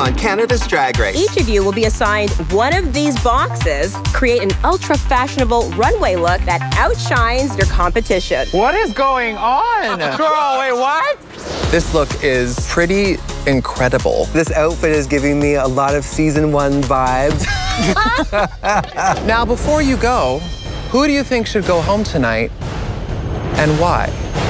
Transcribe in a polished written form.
on Canada's Drag Race. Each of you will be assigned one of these boxes. Create an ultra-fashionable runway look that outshines your competition. What is going on? Girl, wait, what? This look is pretty incredible. This outfit is giving me a lot of season 1 vibes. Now, before you go, who do you think should go home tonight and why?